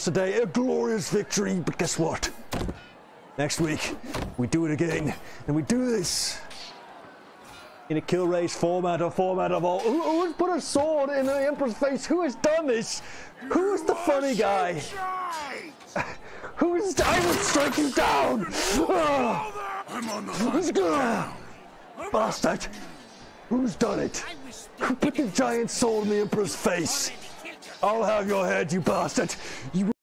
today, a glorious victory, but guess what? Next week, we do it again, and we do this in a kill race format of all. Who's put a sword in the Emperor's face? Who has done this? Who is the funny guy? Who's? I will strike you down! I'm on the Bastard! Who's done it? Who put the giant sword in the Emperor's face? I'll have your head, you bastard! You